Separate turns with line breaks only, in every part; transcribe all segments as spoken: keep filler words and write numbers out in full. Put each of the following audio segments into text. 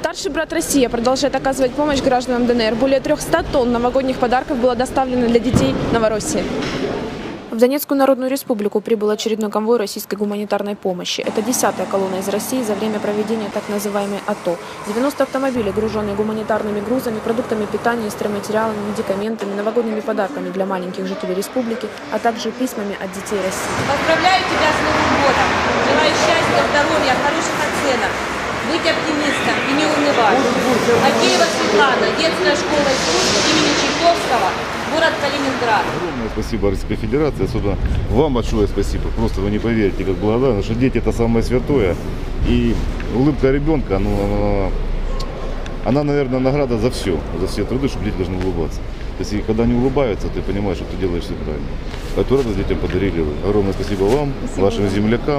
Старший брат Россия продолжает оказывать помощь гражданам ДНР. Более трёхсот тонн новогодних подарков было доставлено для детей Новороссии. В Донецкую Народную Республику прибыл очередной конвой российской гуманитарной помощи. Это десятая колонна из России за время проведения так называемой АТО. девяносто автомобилей, груженные гуманитарными грузами, продуктами питания, стройматериалами, медикаментами, новогодними подарками для маленьких жителей республики, а также письмами от детей России.
Поздравляю тебя с Новым годом! Желаю счастья, здоровья, хороших оценок. Быть оптимистом и не унывать. Макеева Светлана, детская школа искусств имени Чайковского, город Калининград.
Огромное спасибо Российской Федерации, особенно вам большое спасибо. Просто вы не поверите, как благодарны, что дети — это самое святое. И улыбка ребенка, ну, она, она, наверное, награда за все, за все труды, что дети должны улыбаться. То есть, когда они улыбаются, ты понимаешь, что ты делаешь все правильно. Эту радость детям подарили вы. Огромное спасибо вам, спасибо вашим землякам.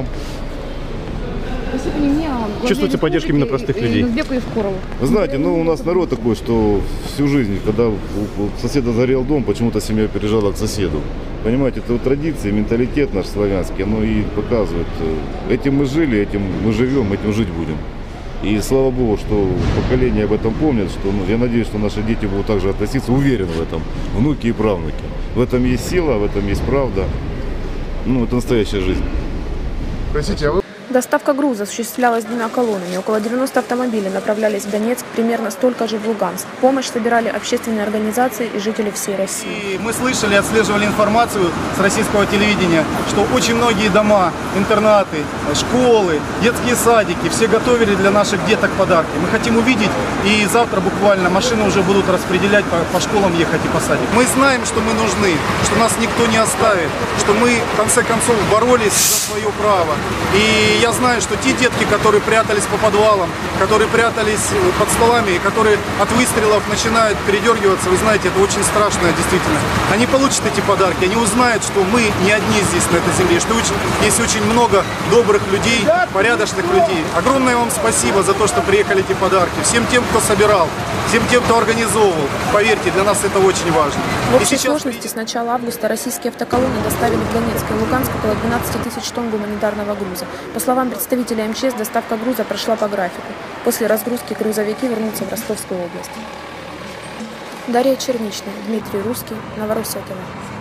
Чувствуете поддержку именно простых людей?
Вы знаете, ну у нас народ такой, что всю жизнь, когда у соседа горел дом, почему-то семья переезжала к соседу. Понимаете, это вот традиции, менталитет наш славянский, оно и показывает. Этим мы жили, этим мы живем, этим жить будем. И слава Богу, что поколение об этом помнит, что, ну, я надеюсь, что наши дети будут также относиться, уверены в этом, внуки и правнуки. В этом есть сила, в этом есть правда. Ну, это настоящая жизнь.
Простите, а вы...
Доставка груза осуществлялась двумя колоннами. Около девяноста автомобилей направлялись в Донецк, примерно столько же в Луганск. Помощь собирали общественные организации и жители всей России.
И мы слышали, отслеживали информацию с российского телевидения, что очень многие дома, интернаты, школы, детские садики, все готовили для наших деток подарки. Мы хотим увидеть, и завтра буквально машины уже будут распределять, по, по школам ехать и по садикам. Мы знаем, что мы нужны, что нас никто не оставит, что мы в конце концов боролись за свое право. И я знаю, что те детки, которые прятались по подвалам, которые прятались под столами, которые от выстрелов начинают передергиваться, вы знаете, это очень страшно, действительно. Они получат эти подарки, они узнают, что мы не одни здесь, на этой земле, что очень, есть очень много добрых людей, порядочных людей. Огромное вам спасибо за то, что приехали эти подарки. Всем тем, кто собирал, всем тем, кто организовывал. Поверьте, для нас это очень важно.
В общей сложности с начала августа российские автоколонны доставили в Донецк и Луганск около двенадцати тысяч тонн гуманитарного груза. По словам представителя эм че эс, доставка груза прошла по графику. После разгрузки грузовики вернутся в Ростовскую область. Дарья Черничная, Дмитрий Русский, Новороссия ТВ.